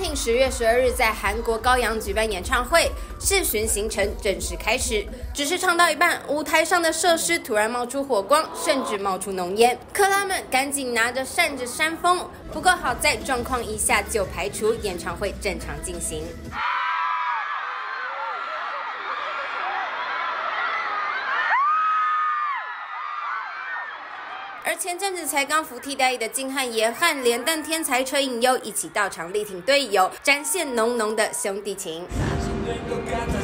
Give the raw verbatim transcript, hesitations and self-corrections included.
BLACKPINK 十月十二日在韩国高阳举办演唱会，视讯行程正式开始。只是唱到一半，舞台上的设施突然冒出火光，甚至冒出浓烟，克拉们赶紧拿着扇子扇风。不过好在状况一下就排除，演唱会正常进行。而前阵子才刚服替代役的金汉也和连邓天才车银优一起到场力挺队友，展现浓浓的兄弟情。